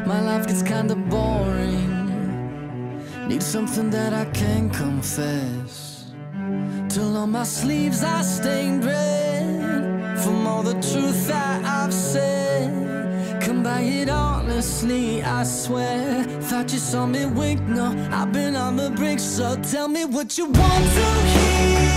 My life gets kinda boring. Need something that I can confess. Till on my sleeves I stained red from all the truth that I've said. Come by it honestly, I swear. Thought you saw me wink, no, I've been on the brink. So tell me what you want to hear.